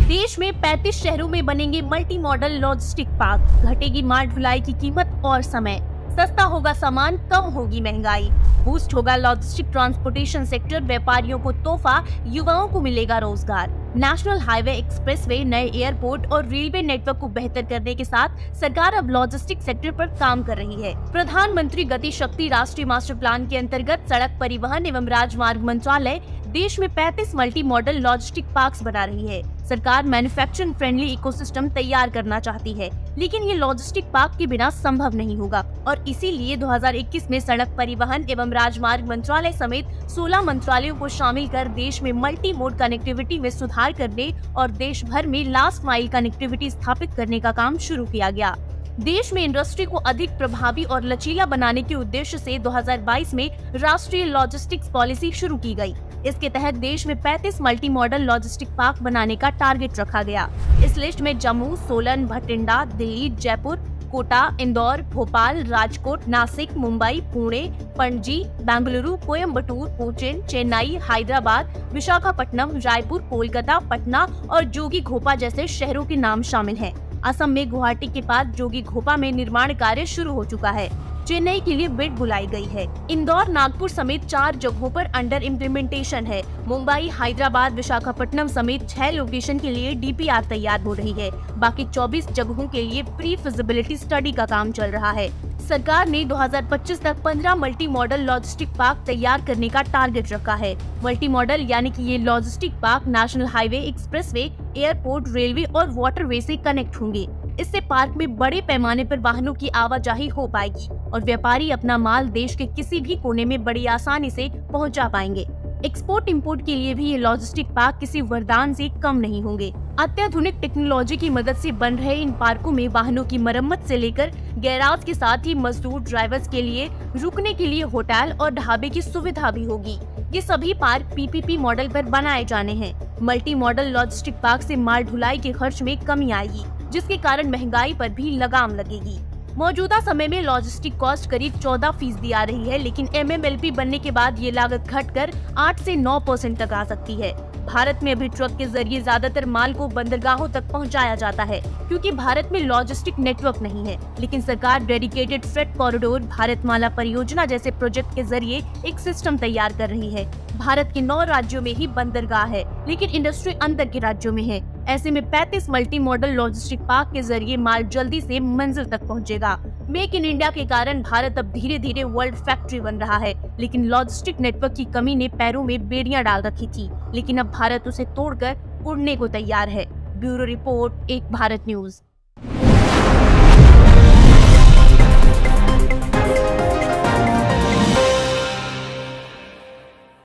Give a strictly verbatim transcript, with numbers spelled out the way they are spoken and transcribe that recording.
देश में पैंतीस शहरों में बनेंगे मल्टी मॉडल लॉजिस्टिक पार्क। घटेगी माल ढुलाई की कीमत और समय, सस्ता होगा सामान, कम होगी महंगाई, बूस्ट होगा लॉजिस्टिक ट्रांसपोर्टेशन सेक्टर, व्यापारियों को तोहफा, युवाओं को मिलेगा रोजगार। नेशनल हाईवे, एक्सप्रेसवे, नए एयरपोर्ट और रेलवे नेटवर्क को बेहतर करने के साथ सरकार अब लॉजिस्टिक सेक्टर पर काम कर रही है। प्रधानमंत्री गति शक्ति राष्ट्रीय मास्टर प्लान के अंतर्गत सड़क परिवहन एवं राजमार्ग मंत्रालय देश में पैंतीस मल्टी मॉडल लॉजिस्टिक पार्क्स बना रही है। सरकार मैन्युफैक्चरिंग फ्रेंडली इकोसिस्टम तैयार करना चाहती है, लेकिन ये लॉजिस्टिक पार्क के बिना संभव नहीं होगा और इसीलिए दो हज़ार इक्कीस में सड़क परिवहन एवं राजमार्ग मंत्रालय समेत सोलह मंत्रालयों को शामिल कर देश में मल्टी मोड कनेक्टिविटी में सुधार करने और देश भर में लास्ट माइल कनेक्टिविटी स्थापित करने का काम शुरू किया गया। देश में इंडस्ट्री को अधिक प्रभावी और लचीला बनाने के उद्देश्य से दो हज़ार बाईस में राष्ट्रीय लॉजिस्टिक्स पॉलिसी शुरू की गई। इसके तहत देश में पैंतीस मल्टी मॉडल लॉजिस्टिक पार्क बनाने का टारगेट रखा गया। इस लिस्ट में जम्मू, सोलन, भटिंडा, दिल्ली, जयपुर, कोटा, इंदौर, भोपाल, राजकोट, नासिक, मुंबई, पुणे, पणजी, बेंगलुरु, कोयम्बटूर, कोचीन, चेन्नई, हैदराबाद, विशाखापट्टनम, रायपुर, कोलकाता, पटना और जोगीघोपा जैसे शहरों के नाम शामिल हैं। असम में गुवाहाटी के पास जोगीघोपा में निर्माण कार्य शुरू हो चुका है। चेन्नई के लिए बिड बुलाई गई है। इंदौर, नागपुर समेत चार जगहों पर अंडर इम्प्लीमेंटेशन है। मुंबई, हैदराबाद, विशाखापट्टनम समेत छह लोकेशन के लिए डी पी आर तैयार हो रही है। बाकी चौबीस जगहों के लिए प्री फिजिबिलिटी स्टडी का काम चल रहा है। सरकार ने दो हज़ार पच्चीस तक पंद्रह मल्टी मॉडल लॉजिस्टिक पार्क तैयार करने का टारगेट रखा है। मल्टी मॉडल यानी कि ये logistic park national highway, expressway, airport, railway और वाटरवे से कनेक्ट होंगे। इससे पार्क में बड़े पैमाने पर वाहनों की आवाजाही हो पाएगी और व्यापारी अपना माल देश के किसी भी कोने में बड़ी आसानी से पहुंचा पाएंगे। एक्सपोर्ट इंपोर्ट के लिए भी ये लॉजिस्टिक पार्क किसी वरदान से कम नहीं होंगे। अत्याधुनिक टेक्नोलॉजी की मदद से बन रहे इन पार्कों में वाहनों की मरम्मत से लेकर गैराज के साथ ही मजदूर, ड्राइवर्स के लिए रुकने के लिए होटल और ढाबे की सुविधा भी होगी। ये सभी park P P P model पर बनाए जाने हैं। मल्टी मॉडल लॉजिस्टिक पार्क से माल ढुलाई के खर्च में कमी आएगी, जिसके कारण महंगाई पर भी लगाम लगेगी। मौजूदा समय में लॉजिस्टिक कॉस्ट करीब चौदह फीसदी आ रही है, लेकिन एम एम एल पी बनने के बाद ये लागत घटकर आठ से नौ परसेंट तक आ सकती है। भारत में अभी ट्रक के जरिए ज्यादातर माल को बंदरगाहों तक पहुंचाया जाता है, क्योंकि भारत में लॉजिस्टिक नेटवर्क नहीं है। लेकिन सरकार डेडिकेटेड फ्रेट कॉरिडोर, भारतमाला परियोजना जैसे प्रोजेक्ट के जरिए एक सिस्टम तैयार कर रही है। भारत के नौ राज्यों में ही बंदरगाह है, लेकिन इंडस्ट्री अंदर के राज्यों में है। ऐसे में पैंतीस मल्टी मॉडल लॉजिस्टिक पार्क के जरिए माल जल्दी से मंजिल तक पहुंचेगा। मेक इन इंडिया के कारण भारत अब धीरे धीरे वर्ल्ड फैक्ट्री बन रहा है, लेकिन लॉजिस्टिक नेटवर्क की कमी ने पैरों में बेड़ियां डाल रखी थी। लेकिन अब भारत उसे तोड़कर उड़ने को तैयार है। ब्यूरो रिपोर्ट, एक भारत न्यूज।